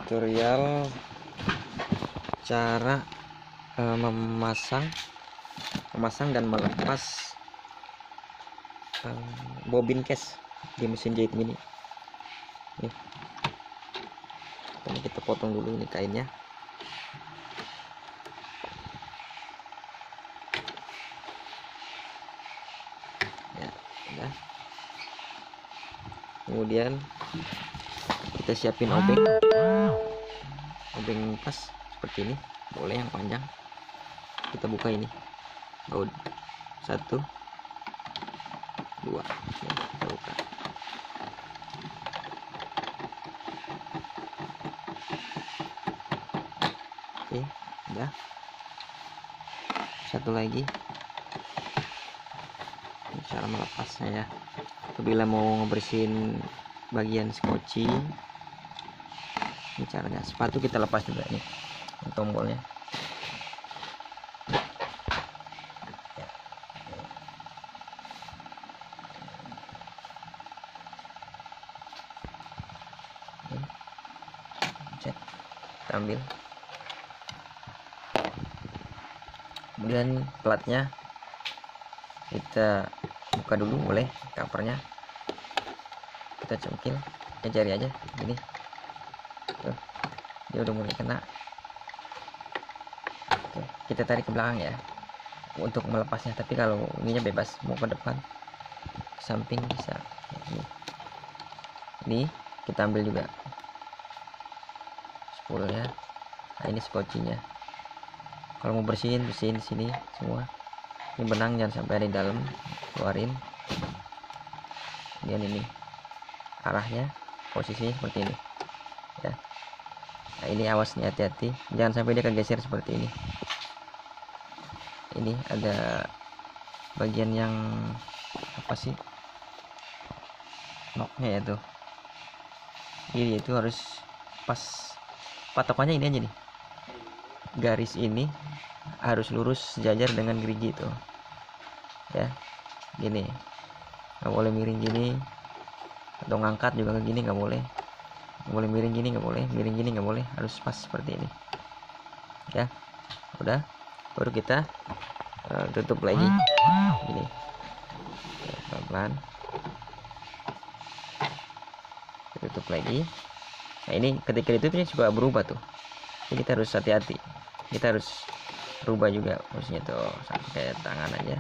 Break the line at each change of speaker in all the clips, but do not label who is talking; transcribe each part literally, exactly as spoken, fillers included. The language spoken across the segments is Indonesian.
tutorial cara uh, memasang memasang dan melepas uh, bobin case di mesin jahit mini. Nih, ini kita potong dulu ini kainnya. Ya, udah. Kemudian kita siapin obeng obeng pas seperti ini, boleh yang panjang. Kita buka ini baut satu dua, ya, kita buka. Oke, udah. Satu lagi, ini cara melepasnya ya. Apabila mau ngebersihin bagian skoci, ini caranya. Sepatu kita lepas juga nih tombolnya. Cek, kita ambil. Kemudian platnya kita buka dulu, boleh covernya kita cengkil ya, jari aja gini. Tuh, dia udah mulai kena. Oke, kita tarik ke belakang ya untuk melepasnya, tapi kalau ininya bebas, mau ke depan ke samping bisa. Ini, ini kita ambil juga spoolnya. Nah, ini skocinya. Kalau mau bersihin bersihin di sini semua. Ini benang jangan sampai ada di dalam, keluarin. Kemudian ini arahnya, posisinya seperti ini ya. Nah, ini awas nih, hati-hati jangan sampai dia kegeser seperti ini. Ini ada bagian yang apa sih, noknya ya tuh. Ini itu harus pas, patokannya ini aja nih, garis ini harus lurus sejajar dengan gerigi itu ya. Gini, nggak boleh miring gini, atau ngangkat juga ke gini nggak boleh. Nggak boleh miring gini, nggak boleh miring gini, nggak boleh, harus pas seperti ini ya. Udah, baru kita uh, tutup lagi gini ya, pelan-pelan tutup lagi. Nah, ini ketika ditutupnya juga berubah tuh, jadi kita harus hati-hati, kita harus rubah juga posisinya tuh, sampai kayak tangan aja.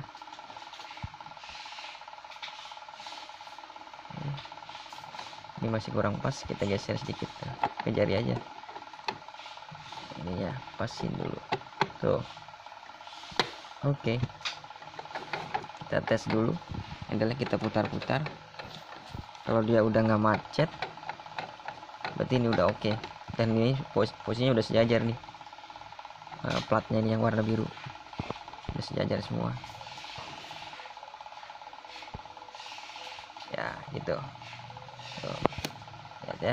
Ini masih kurang pas, kita geser sedikit ke jari aja. Ini ya, pasin dulu tuh. Oke, kita tes dulu, handle kita putar-putar. Kalau dia udah nggak macet, berarti ini udah oke. Dan ini pos posisinya udah sejajar nih. Nah, platnya ini yang warna biru udah sejajar semua ya, gitu. Tuh, lihat ya.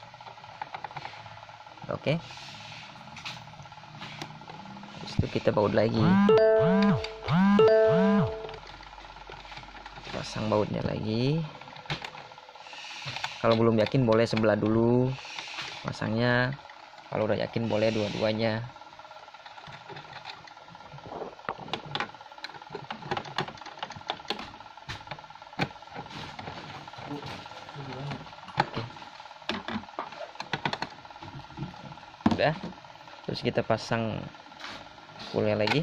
Oke, habis itu kita baut lagi, pasang bautnya lagi. Kalau belum yakin boleh sebelah dulu pasangnya, kalau udah yakin boleh dua-duanya. Udah, terus kita pasang spoolnya lagi.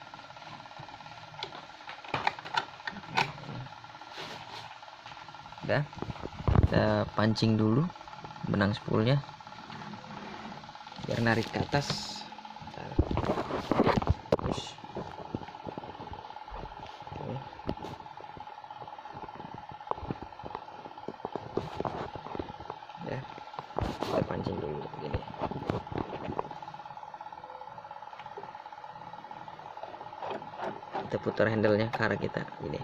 Udah, kita pancing dulu benang spoolnya biar narik ke atas. Terus ya, kita pancing dulu gini. Kita putar handle-nya ke arah kita gini.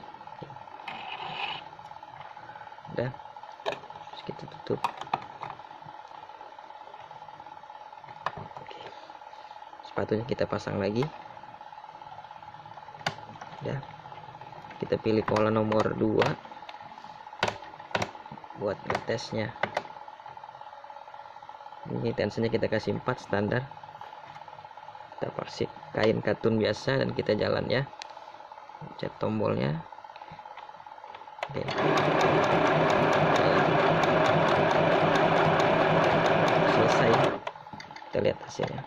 Udah, terus kita tutup. Oke, sepatunya kita pasang lagi. Udah, kita pilih pola nomor dua buat ngetesnya. Ini tensionnya kita kasih empat standar. Kita pakai kain katun biasa dan kita jalan ya. Pencet tombolnya. Oke. Jalan. Selesai. Kita lihat hasilnya.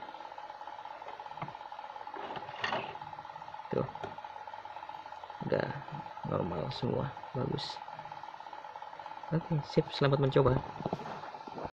Tuh. Udah normal semua, bagus. Oke, sip, selamat mencoba.